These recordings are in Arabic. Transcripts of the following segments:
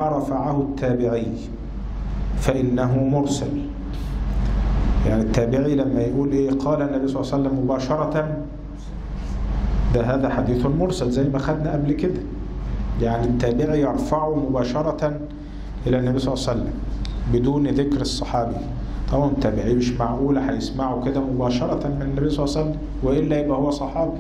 رفعه التابعي فإنه مرسل. يعني التابعي لما يقول إيه قال النبي صلى الله عليه وسلم مباشرة، هذا حديث مرسل زي ما خدنا قبل كده. يعني التابعي يرفعه مباشرة إلى النبي صلى الله عليه وسلم بدون ذكر الصحابي. طبعا التابعي مش معقول هيسمعه كده مباشرة من النبي صلى الله عليه وسلم، وإلا يبقى هو صحابي.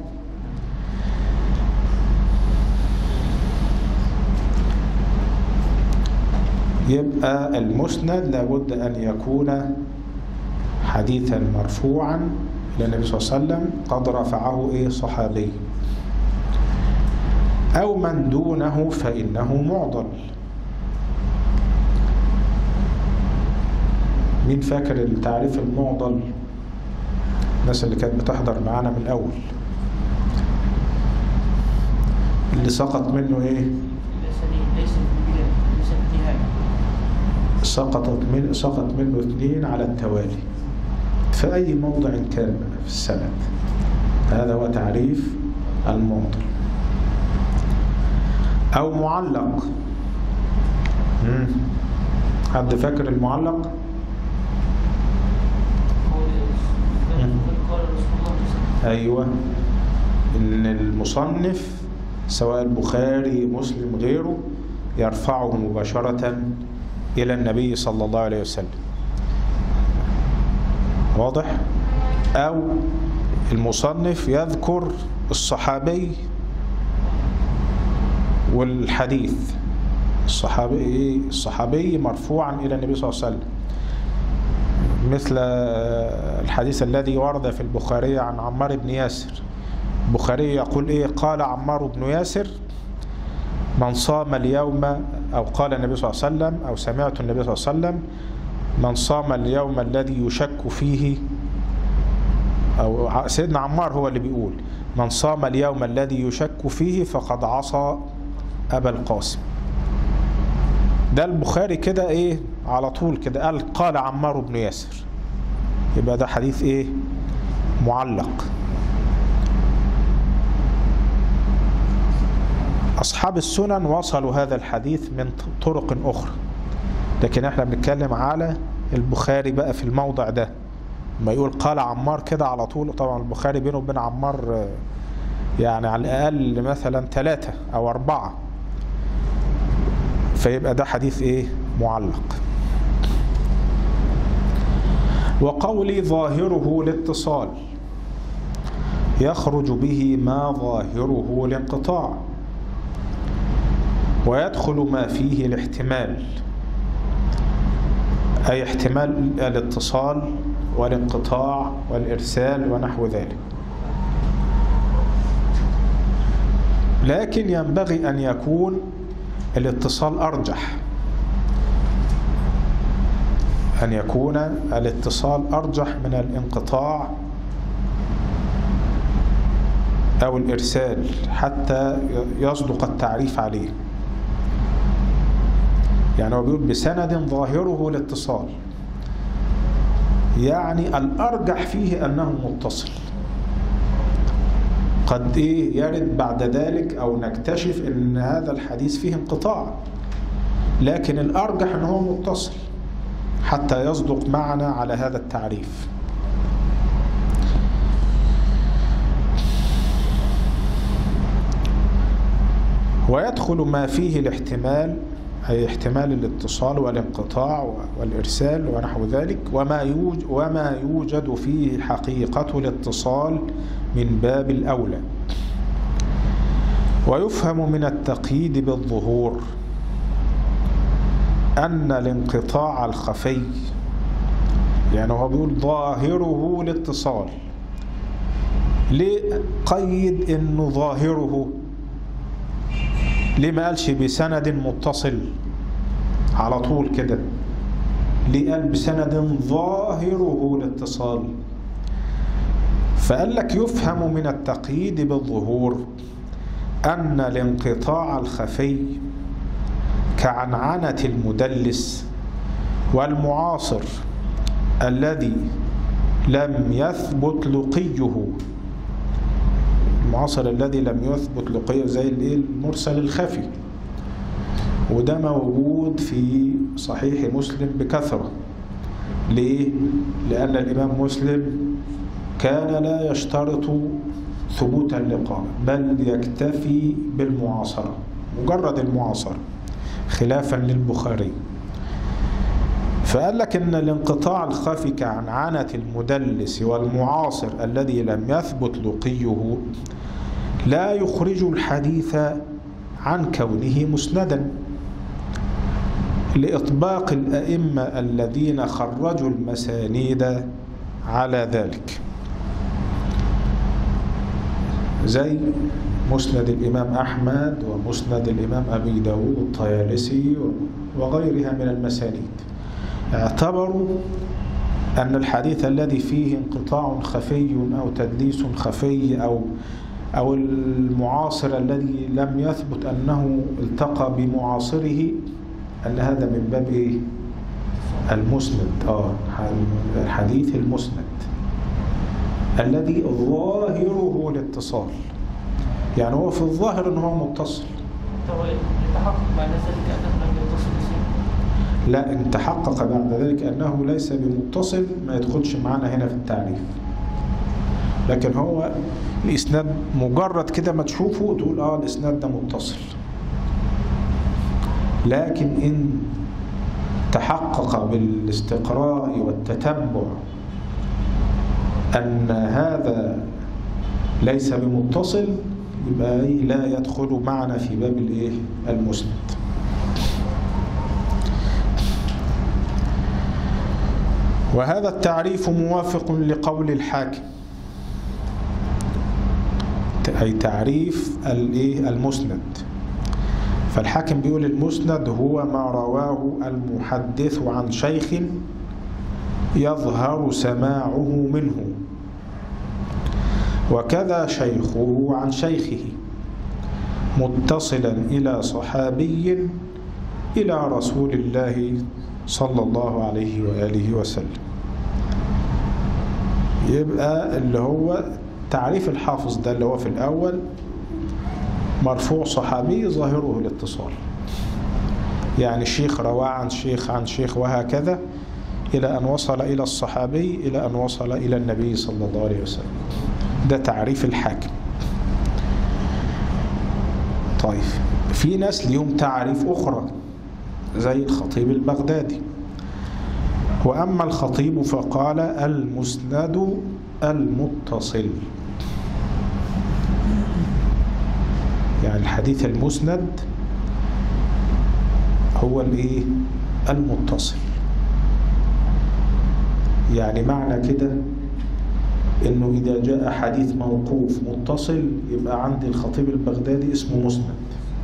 يبقى المسند لابد أن يكون حديثا مرفوعا إلى النبي صلى الله عليه وسلم قد رفعه صحابي، أو من دونه فإنه معضل. مين فاكر التعريف المعضل؟ الناس اللي كانت بتحضر معانا من الأول، اللي سقط منه إيه؟ سقط منه 2 على التوالي في أي موضع كان في السند. هذا هو تعريف المعضل. أو معلق. حد فاكر المعلق؟ أيوة، إن المصنف سواء البخاري مسلم غيره يرفعه مباشرة إلى النبي صلى الله عليه وسلم. واضح؟ أو المصنف يذكر الصحابي والحديث، الصحابي مرفوعا إلى النبي صلى الله عليه وسلم، مثل الحديث الذي ورد في البخاري عن عمار بن ياسر. البخاري يقول قال عمار بن ياسر من صام اليوم، أو قال النبي صلى الله عليه وسلم، أو سمعت النبي صلى الله عليه وسلم من صام اليوم الذي يشك فيه، أو سيدنا عمار هو اللي بيقول من صام اليوم الذي يشك فيه فقد عصى أبا القاسم. ده البخاري كده على طول كده قال عمار بن ياسر، يبقى ده حديث معلق. أصحاب السنن وصلوا هذا الحديث من طرق أخرى، لكن احنا بنتكلم على البخاري بقى في الموضع ده. ما يقول قال عمار كده على طول، طبعا البخاري بينه وبين عمار يعني على الأقل مثلا 3 أو 4، فيبقى ده حديث معلق. وقولي ظاهره الاتصال يخرج به ما ظاهره الانقطاع، ويدخل ما فيه الاحتمال، أي احتمال الاتصال والانقطاع والإرسال ونحو ذلك. لكن ينبغي أن يكون الاتصال أرجح، أن يكون الاتصال أرجح من الانقطاع أو الإرسال حتى يصدق التعريف عليه. يعني هو بيقول بسند ظاهره الاتصال، يعني الأرجح فيه أنه متصل. قد يرد بعد ذلك أو نكتشف أن هذا الحديث فيه انقطاع، لكن الأرجح أنه متصل حتى يصدق معنا على هذا التعريف. ويدخل ما فيه الاحتمال، أي احتمال الاتصال والانقطاع والإرسال ونحو ذلك، وما يوجد فيه حقيقة الاتصال من باب الأولى. ويفهم من التقييد بالظهور أن الانقطاع الخفي، يعني هو بيقول ظاهره الاتصال، ليه قيد إنه ظاهره؟ ليه ما قالش بسند متصل على طول كده؟ ليه قال بسند ظاهره الاتصال؟ فقال لك يفهم من التقييد بالظهور أن الانقطاع الخفي كعنعنة المدلس والمعاصر الذي لم يثبت لقيه، المعاصر الذي لم يثبت لقيه زي المرسل الخفي، وده موجود في صحيح مسلم بكثرة. ليه؟ لأن الإمام مسلم كان لا يشترط ثبوت اللقاء، بل يكتفي بالمعاصرة، مجرد المعاصرة، خلافا للبخاري. فقال لك إن الانقطاع الخفي كعنعنة المدلس والمعاصر الذي لم يثبت لقيه لا يخرج الحديث عن كونه مسندا، لإطباق الأئمة الذين خرجوا المسانيد على ذلك، زي مسند الإمام أحمد ومسند الإمام أبي داود الطيالسي وغيرها من المسانيد. اعتبروا أن الحديث الذي فيه انقطاع خفي أو تدليس خفي أو المعاصر الذي لم يثبت أنه التقى بمعاصره أن هذا من باب إيه؟ المسند. الحديث المسند الذي ظاهره الاتصال، يعني هو في الظاهر أنه هو متصل. يتحقق بعد ذلك أنه لم يتصل بشيء؟ لا، إن تحقق بعد ذلك أنه ليس بمتصل ما يدخلش معنا هنا في التعريف. لكن هو الإسناد مجرد كده ما تشوفه تقول الإسناد ده متصل. لكن إن تحقق بالاستقراء والتتبع أن هذا ليس بمتصل يبقى لا يدخل معنا في باب المسند. وهذا التعريف موافق لقول الحاكم، أي تعريف المسند. فالحاكم بيقول المسند هو ما رواه المحدث عن شيخ يظهر سماعه منه، وكذا شيخه عن شيخه، متصلا إلى صحابي إلى رسول الله صلى الله عليه وآله وسلم. يبقى اللي هو تعريف الحافظ ده اللي هو في الأول مرفوع صحابي ظاهره الاتصال، يعني الشيخ رواه عن شيخ عن شيخ وهكذا إلى أن وصل إلى الصحابي إلى أن وصل إلى النبي صلى الله عليه وسلم. ده تعريف الحاكم. طيب في ناس ليهم تعريف أخرى زي الخطيب البغدادي. وأما الخطيب فقال المسند المتصل، يعني الحديث المسند هو المتصل. يعني معنى كده انه اذا جاء حديث موقوف متصل يبقى عند الخطيب البغدادي اسمه مسند.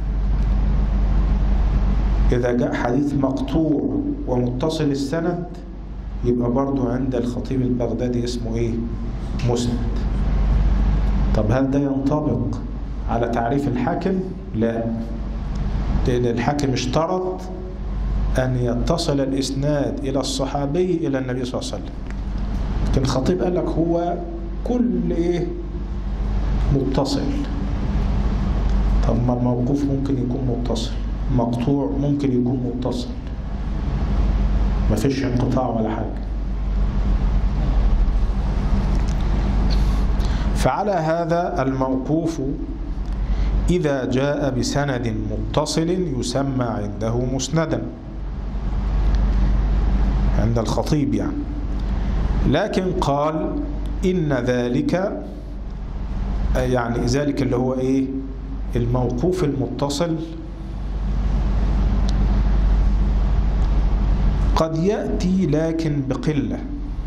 اذا جاء حديث مقطوع ومتصل السند يبقى برضو عند الخطيب البغدادي اسمه مسند. طب هل ده ينطبق على تعريف الحاكم؟ لا، لأن الحاكم اشترط أن يتصل الإسناد إلى الصحابي إلى النبي صلى الله عليه وسلم. لكن الخطيب قال لك هو كل متصل. طب ما الموقوف ممكن يكون متصل، مقطوع ممكن يكون متصل، ما فيش انقطاع ولا حاجة. فعلى هذا الموقوف إذا جاء بسند متصل يسمى عنده مسندا عند الخطيب يعني. لكن قال إن ذلك، يعني ذلك اللي هو الموقوف المتصل، قد يأتي لكن بقلة.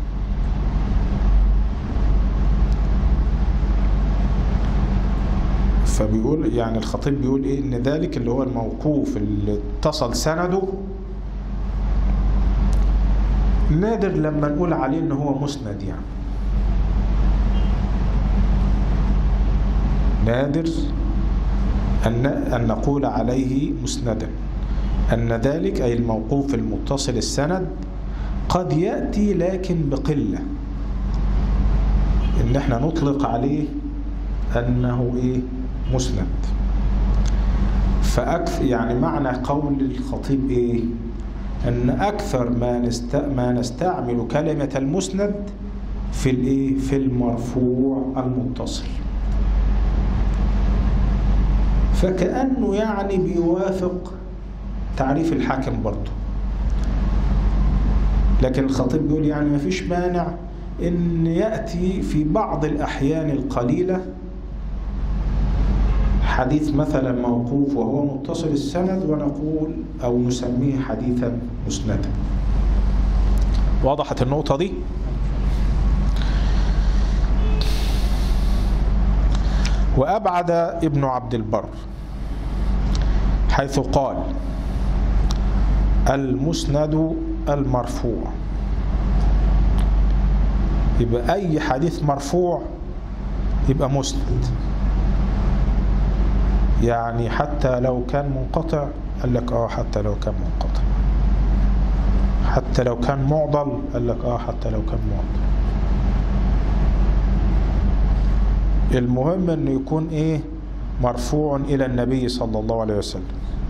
فبيقول يعني الخطيب بيقول إن ذلك اللي هو الموقوف اللي اتصل سنده نادر لما نقول عليه إن هو مسند، يعني نادر أن نقول عليه مسندا. أن ذلك أي الموقوف المتصل السند قد يأتي لكن بقلة، إن احنا نطلق عليه أنه مسند. يعني معنى قول الخطيب إيه؟ أن أكثر ما نستعمل كلمة المسند في الإيه؟ في المرفوع المتصل. فكأنه يعني بيوافق تعريف الحاكم برضه. لكن الخطيب بيقول يعني ما فيش مانع إن يأتي في بعض الأحيان القليلة حديث مثلا موقوف وهو متصل السند ونقول أو نسميه حديثا مسندا. وضحت النقطة دي؟ وأبعد ابن عبد البر حيث قال المسند المرفوع، يبقى أي حديث مرفوع يبقى مسند، يعني حتى لو كان منقطع. قال لك حتى لو كان منقطع، حتى لو كان معضل. قال لك حتى لو كان معضل. المهم انه يكون ايه؟ مرفوع الى النبي صلى الله عليه وسلم،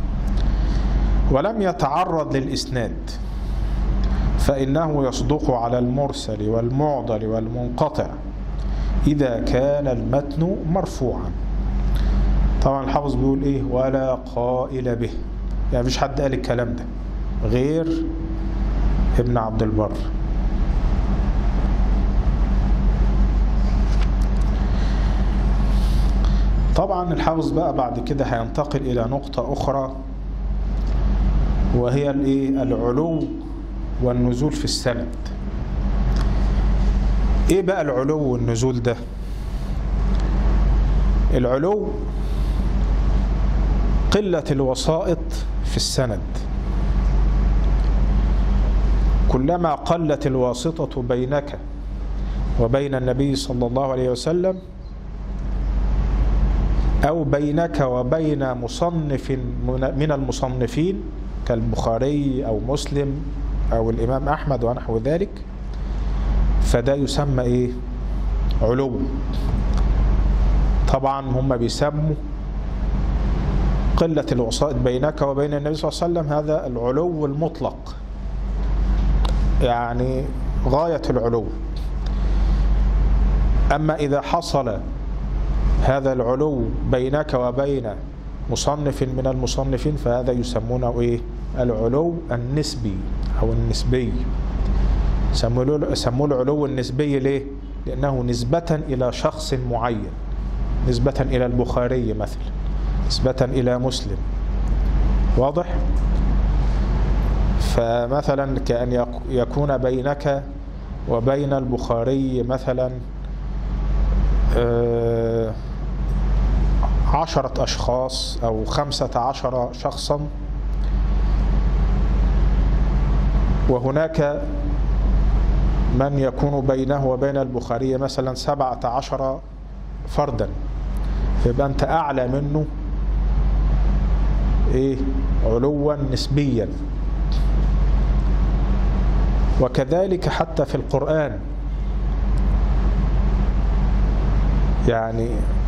ولم يتعرض للإسناد، فإنه يصدق على المرسل والمعضل والمنقطع إذا كان المتن مرفوعا. طبعا الحافظ بيقول ايه؟ ولا قائل به، يعني مفيش حد قال الكلام ده غير ابن عبد البر. طبعا الحافظ بقى بعد كده هينتقل إلى نقطة أخرى، وهي الايه؟ العلو والنزول في السند. ايه بقى العلو والنزول ده؟ العلو قلة الوسائط في السند، كلما قلت الواسطة بينك وبين النبي صلى الله عليه وسلم أو بينك وبين مصنف من المصنفين كالبخاري أو مسلم أو الإمام أحمد ونحو ذلك، فده يسمى إيه؟ علو. طبعا هم بيسموا قلة الوسائط بينك وبين النبي صلى الله عليه وسلم هذا العلو المطلق، يعني غاية العلو. أما إذا حصل هذا العلو بينك وبين مصنف من المصنفين فهذا يسمونه إيه؟ العلو النسبي أو النسبي. سموه العلو النسبي ليه؟ لأنه نسبة إلى شخص معين، نسبة إلى البخاري مثلا، نسبة إلى مسلم. واضح؟ فمثلا كأن يكون بينك وبين البخاري مثلا 10 أشخاص أو 15 شخصا، وهناك من يكون بينه وبين البخاري مثلا 17 فردا، فيبقى أنت أعلى منه إيه؟ علوا نسبيا. وكذلك حتى في القرآن، يعني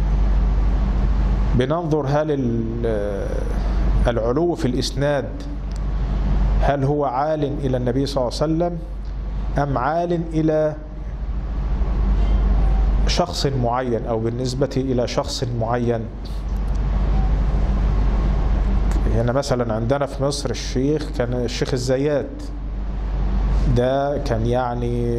بننظر هل العلو في الإسناد هل هو عال إلى النبي صلى الله عليه وسلم أم عال إلى شخص معين أو بالنسبة إلى شخص معين. هنا مثلا عندنا في مصر الشيخ كان الشيخ الزيات، ده كان يعني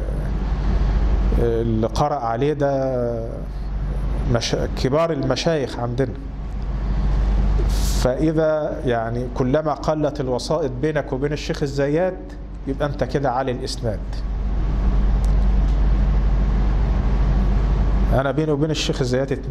اللي قرأ عليه ده كبار المشايخ عندنا. فإذا يعني كلما قلت الوسائط بينك وبين الشيخ الزيات يبقى أنت كده عالي الإسناد. أنا بيني وبين الشيخ الزيات 2،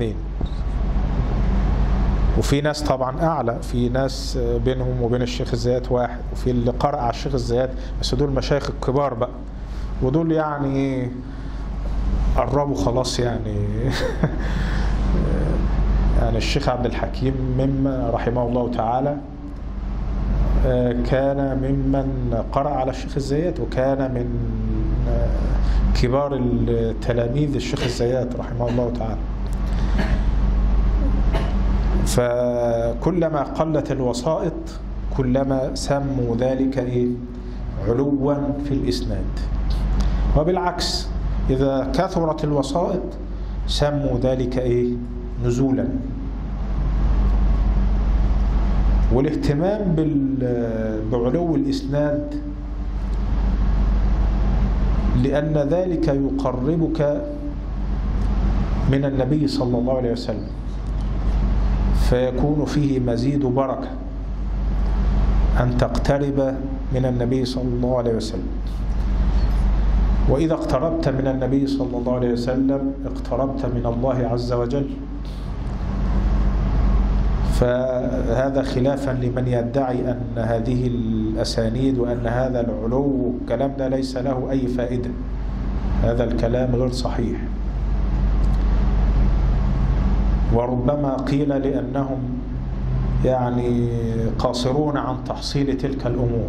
وفي ناس طبعا أعلى، في ناس بينهم وبين الشيخ الزيات 1، وفي اللي قرأ على الشيخ الزيات، بس دول مشايخ الكبار بقى، ودول يعني قربوا خلاص يعني يعني الشيخ عبد الحكيم مما رحمه الله تعالى كان ممن قرأ على الشيخ الزيات، وكان من كبار التلاميذ الشيخ الزيات رحمه الله تعالى. فكلما قلت الوسائط كلما سموا ذلك علوا في الإسناد، وبالعكس إذا كثرت الوسائط سموا ذلك نزولا. والاهتمام بعلو الإسناد لأن ذلك يقربك من النبي صلى الله عليه وسلم، فيكون فيه مزيد بركة أن تقترب من النبي صلى الله عليه وسلم. وإذا اقتربت من النبي صلى الله عليه وسلم اقتربت من الله عز وجل. فهذا خلافا لمن يدعي أن هذه الأسانيد وأن هذا العلو الكلام ده ليس له أي فائدة. هذا الكلام غير صحيح، وربما قيل لأنهم يعني قاصرون عن تحصيل تلك الأمور،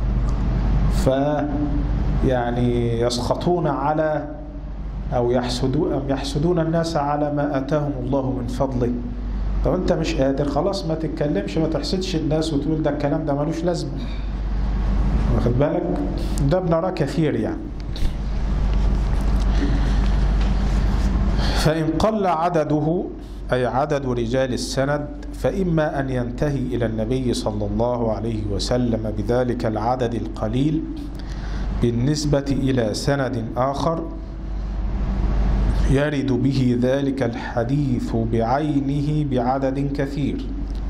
يعني يسخطون على أو يحسدون الناس على ما آتاهم الله من فضله. طب أنت مش قادر، خلاص ما تتكلمش، ما تحسدش الناس وتقول ده الكلام ده ملوش لازمة. واخد بالك؟ ده بنراه كثير يعني. فإن قل عدده أي عدد رجال السند فإما أن ينتهي إلى النبي صلى الله عليه وسلم بذلك العدد القليل بالنسبة إلى سند آخر يرد به ذلك الحديث بعينه بعدد كثير،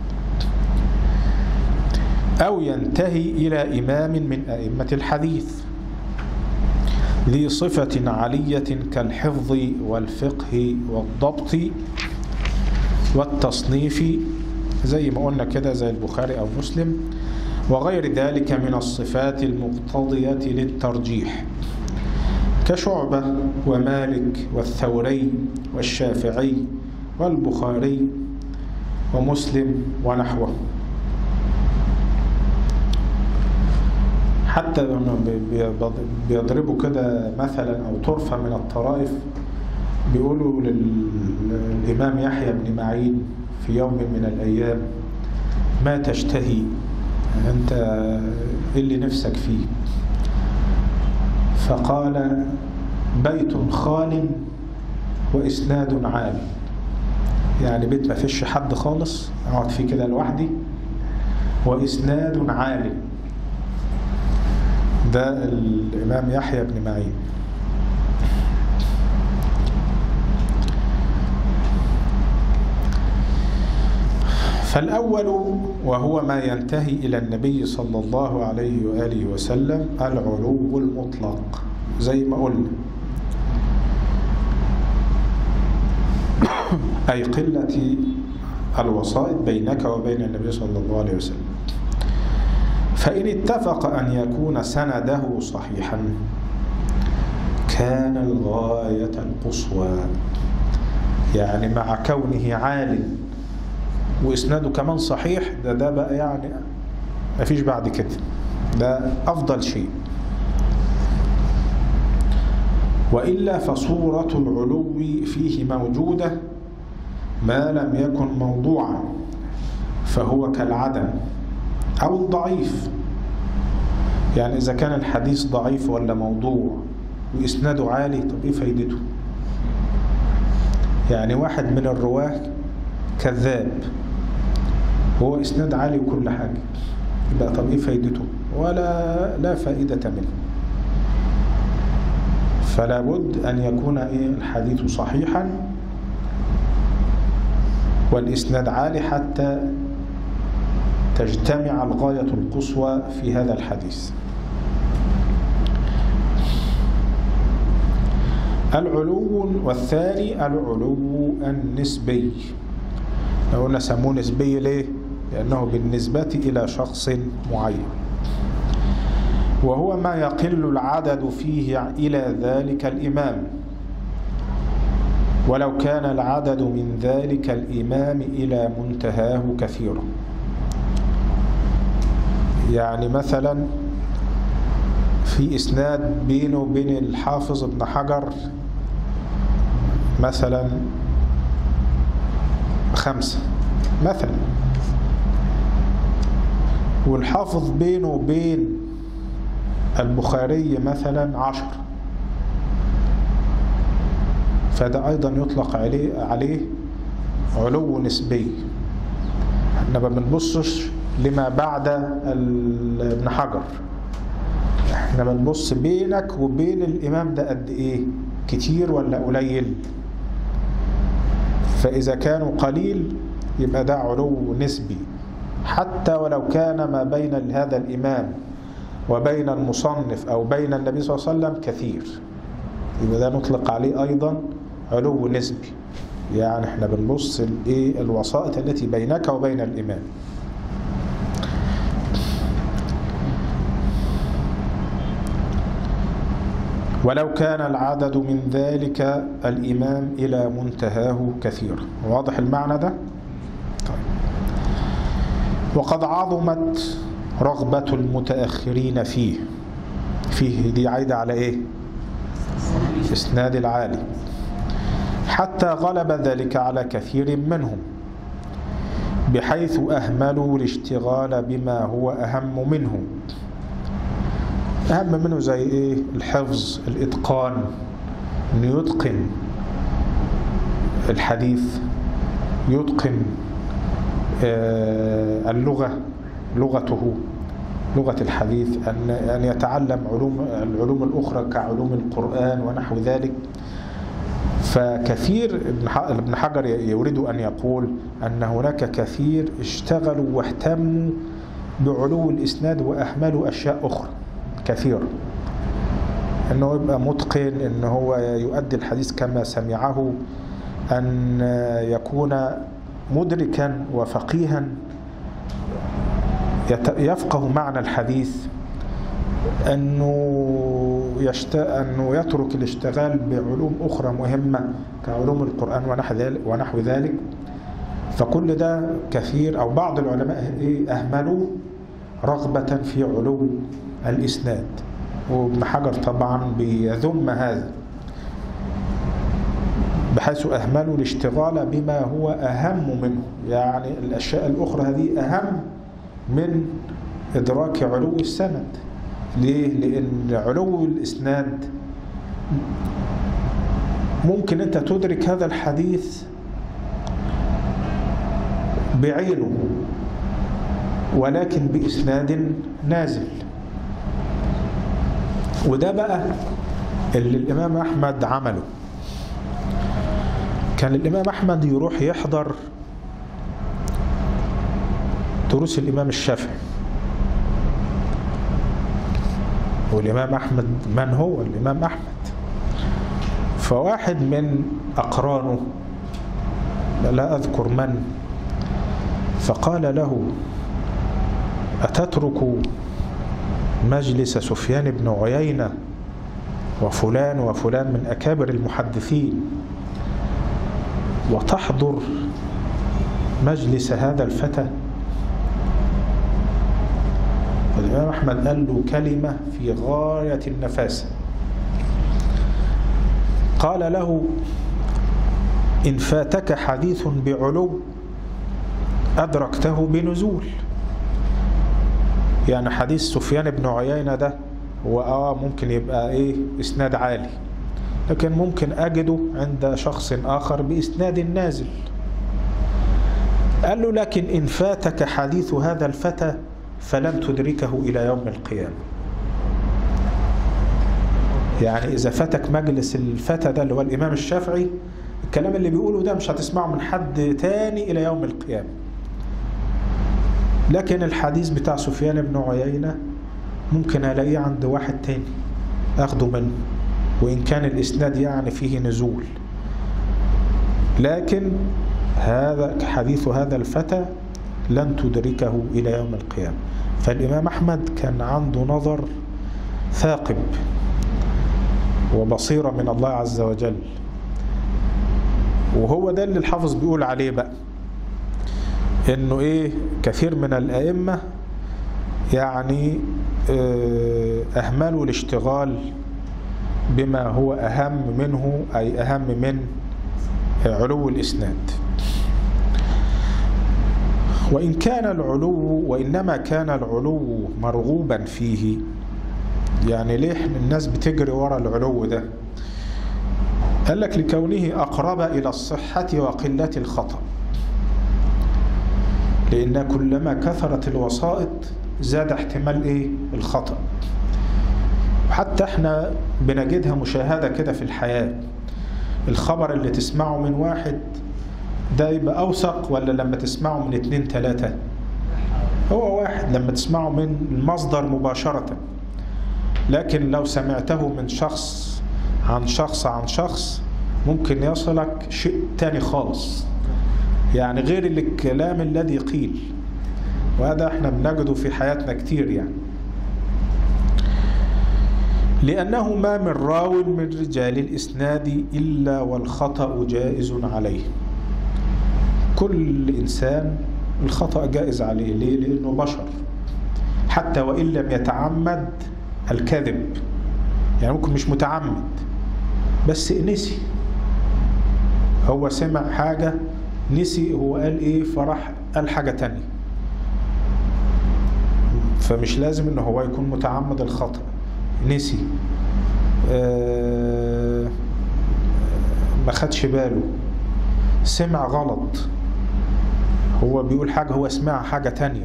أو ينتهي إلى إمام من أئمة الحديث ذي صفة عالية كالحفظ والفقه والضبط والتصنيف، زي ما قلنا كده زي البخاري أو مسلم، وغير ذلك من الصفات المقتضية للترجيح كشعبة ومالك والثوري والشافعي والبخاري ومسلم ونحوه. حتى بيضربوا كده مثلا أو طرفة من الطرائف، بيقولوا للإمام يحيى بن معين في يوم من الأيام: ما تشتهي أنت، اللي نفسك فيه؟ فقال: بيت خال وإسناد عالي. يعني بيت ما فيش حد خالص، أقعد فيه كده لوحدي، وإسناد عالي. ده الإمام يحيى بن معين. فالأول وهو ما ينتهي إلى النبي صلى الله عليه وآله وسلم العلو المطلق زي ما قلنا، أي قلة الوسائط بينك وبين النبي صلى الله عليه وسلم. فإن اتفق أن يكون سنده صحيحا كان الغاية القصوى، يعني مع كونه عال وإسناده كمان صحيح، ده بقى يعني مفيش بعد كده، ده أفضل شيء. وإلا فصورة العلو فيه موجودة ما لم يكن موضوعا، فهو كالعدم أو الضعيف. يعني إذا كان الحديث ضعيف ولا موضوع وإسناده عالي، طب إيه فايدته؟ يعني واحد من الرواة كذاب هو إسناد عالي وكل حاجة، يبقى طب إيه فايدته؟ لا فائدة منه. فلا بد أن يكون الحديث صحيحا والإسناد عالي حتى تجتمع الغاية القصوى في هذا الحديث. العلو والثاني العلو النسبي. قلنا سموه نسبي ليه؟ لأنه بالنسبة إلى شخص معين، وهو ما يقل العدد فيه إلى ذلك الإمام، ولو كان العدد من ذلك الإمام إلى منتهاه كثيرا. يعني مثلا في إسناد بينه وبين الحافظ ابن حجر مثلا 5، مثلا، والحافظ بينه وبين البخاري مثلا 10، فده أيضا يطلق عليه علو نسبي. احنا ما بنبصش لما بعد ابن حجر، احنا بنبص بينك وبين الإمام ده قد إيه، كتير ولا قليل. فإذا كانوا قليل يبقى ده علو نسبي، حتى ولو كان ما بين هذا الإمام وبين المصنف أو بين النبي صلى الله عليه وسلم كثير، يبقى ده نطلق عليه أيضا علو نسبي. يعني احنا بنبص الوسائط التي بينك وبين الإمام. ولو كان العدد من ذلك الإمام إلى منتهاه كثيرا. واضح المعنى ده؟ طيب. وقد عظمت رغبة المتأخرين فيه دي عايدة على إيه؟ إسناد العالي، حتى غلب ذلك على كثير منهم، بحيث أهملوا الاشتغال بما هو أهم منه. أهم منه زي إيه؟ الحفظ، الإتقان، إنه يتقن الحديث، يتقن اللغة، لغته، لغة الحديث، أن يتعلم العلوم الأخرى كعلوم القرآن ونحو ذلك. فكثير ابن حجر يريد أن يقول أن هناك كثير اشتغلوا واهتموا بعلو الإسناد وأهملوا أشياء أخرى كثيرة، أنه يبقى متقن، أنه هو يؤدي الحديث كما سمعه، أن يكون مدركا وفقيها يفقه معنى الحديث، أنه يترك الاشتغال بعلوم أخرى مهمة كعلوم القرآن ونحو ذلك. فكل ده كثير أو بعض العلماء أهملوا رغبة في علو الإسناد، وابن حجر طبعا بيذم هذا، بحيث أهملوا الاشتغال بما هو أهم منه. يعني الأشياء الأخرى هذه أهم من إدراك علو السند. ليه؟ لأن علو الإسناد ممكن أنت تدرك هذا الحديث بعينه ولكن بإسناد نازل. وده بقى اللي الإمام أحمد عمله. كان الإمام أحمد يروح يحضر دروس الإمام الشافعي. والإمام أحمد من هو الإمام أحمد؟ فواحد من أقرانه لا أذكر من، فقال له: أتترك مجلس سفيان بن عيينة وفلان وفلان من أكابر المحدثين وتحضر مجلس هذا الفتى؟ الإمام أحمد قال له كلمة في غاية النفاسة، قال له: إن فاتك حديث بعلو أدركته بنزول. يعني حديث سفيان بن عيينة ده هو ممكن يبقى إسناد عالي، لكن ممكن أجده عند شخص آخر بإسناد نازل. قال له: لكن إن فاتك حديث هذا الفتى فلن تدركه إلى يوم القيامة. يعني إذا فاتك مجلس الفتى ده اللي هو الإمام الشافعي، الكلام اللي بيقوله ده مش هتسمعه من حد تاني إلى يوم القيامة. لكن الحديث بتاع سفيان بن عيينة ممكن ألاقيه عند واحد تاني أخده منه، وإن كان الإسناد يعني فيه نزول، لكن هذا حديث هذا الفتى لن تدركه إلى يوم القيامة. فالإمام أحمد كان عنده نظر ثاقب وبصيرة من الله عز وجل، وهو ده اللي الحافظ بيقول عليه بقى، إنه كثير من الأئمة يعني أهملوا الاشتغال بما هو أهم منه، أي أهم من علو الإسناد. وإن كان العلو وإنما كان العلو مرغوبا فيه، يعني ليه الناس بتجري ورا العلو ده؟ قال لك لكونه أقرب إلى الصحة وقلة الخطأ، لأن كلما كثرت الوسائط زاد احتمال إيه؟ الخطأ. وحتى احنا بنجدها مشاهدة كده في الحياة، الخبر اللي تسمعه من واحد ده يبقى أوثق ولا لما تسمعه من 2 3؟ هو واحد لما تسمعه من المصدر مباشرة، لكن لو سمعته من شخص عن شخص عن شخص ممكن يصلك شيء تاني خالص، يعني غير الكلام الذي قيل، وهذا احنا بنجده في حياتنا كتير يعني. لأنه ما من راو من رجال الإسناد إلا والخطأ جائز عليه. كل إنسان الخطأ جائز عليه، ليه؟ لأنه بشر، حتى وإن لم يتعمد الكذب، يعني ممكن مش متعمد بس نسي، هو سمع حاجة نسي هو قال إيه فراح قال حاجة تانية، فمش لازم إنه هو يكون متعمد الخطأ، نسي ما خدش باله، سمع غلط، هو بيقول حاجة هو سمع حاجة تانية،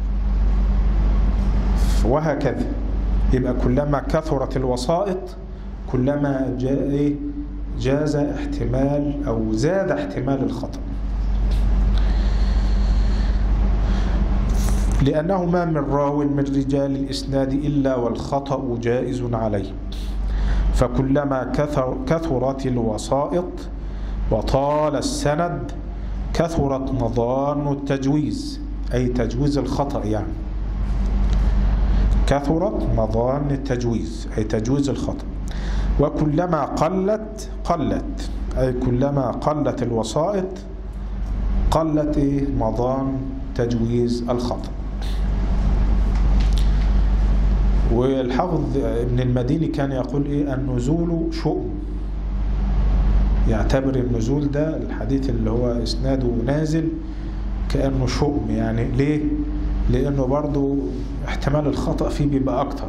وهكذا. يبقى كلما كثرت الوسائط كلما جاز احتمال أو زاد احتمال الخطأ. لأنه ما من راو من رجال الإسناد إلا والخطأ جائز عليه، فكلما كثرت الوسائط وطال السند كثرت مظان التجويز، أي تجويز الخطأ، يعني كثرت مظان التجويز أي تجويز الخطأ. وكلما قلت أي كلما قلت الوسائط قلت مظان تجويز الخطأ. والحافظ ابن المديني كان يقول النزول شؤم، يعتبر النزول ده الحديث اللي هو إسناده نازل كأنه شؤم، يعني ليه؟ لأنه برضو احتمال الخطأ فيه بيبقى أكتر.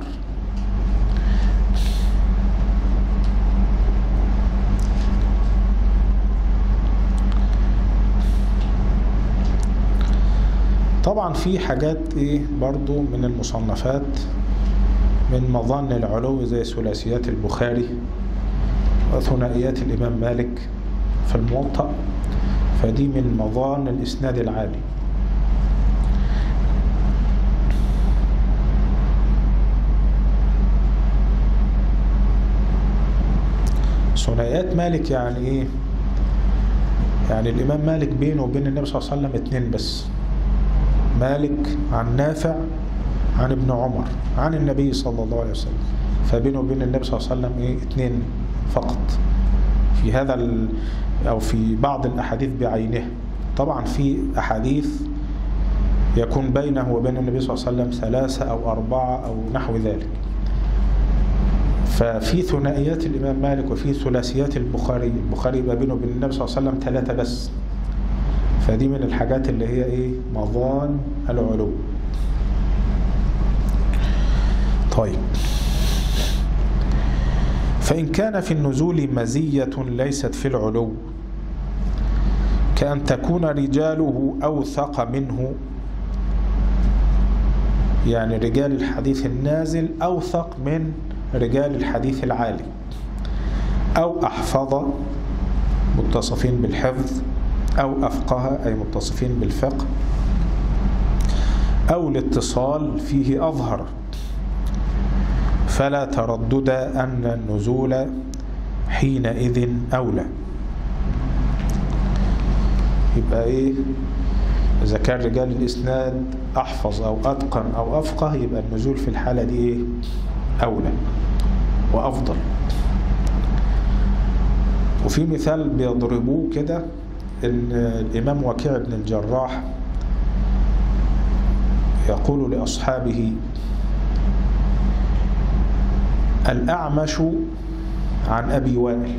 طبعا في حاجات برضو من المصنفات من مظان العلو زي ثلاثيات البخاري وثنائيات الإمام مالك في الموطأ، فدي من مظان الإسناد العالي. ثنائيات مالك يعني ايه؟ يعني الإمام مالك بينه وبين النبي صلى الله عليه وسلم 2 بس، مالك عن نافع عن ابن عمر عن النبي صلى الله عليه وسلم، فبينه وبين النبي صلى الله عليه وسلم 2 فقط في هذا أو في بعض الأحاديث بعينها. طبعا في أحاديث يكون بينه وبين النبي صلى الله عليه وسلم 3 أو 4 أو نحو ذلك. ففي ثنائيات الإمام مالك وفي ثلاثيات البخاري يبقى بينه وبين النبي صلى الله عليه وسلم 3 بس، فدي من الحاجات اللي هي مظان العلو. طيب، فإن كان في النزول مزية ليست في العلو، كأن تكون رجاله أوثق منه، يعني رجال الحديث النازل أوثق من رجال الحديث العالي، أو أحفظ متصفين بالحفظ، أو أفقه أي متصفين بالفقه، أو الاتصال فيه أظهر، فلا تردد أن النزول حينئذ أولى. يبقى إذا كان رجال الإسناد أحفظ أو أتقن أو أفقه يبقى النزول في الحالة دي أولى وأفضل. وفي مثال بيضربوه كده، إن الإمام وكيع بن الجراح يقول لأصحابه: الأعمش عن أبي وائل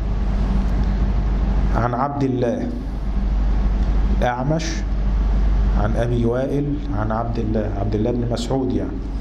عن عبد الله، الأعمش عن أبي وائل عن عبد الله بن مسعود يعني.